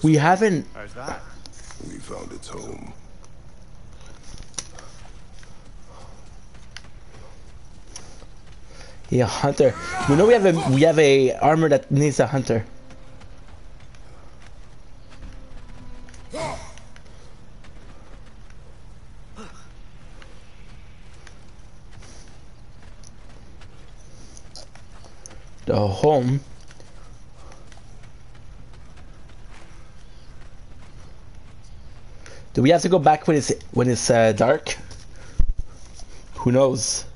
We haven't. How's that? We found its home. Yeah, hunter. We know we have a armor that needs a hunter. The home. Do we have to go back when it's dark? Who knows?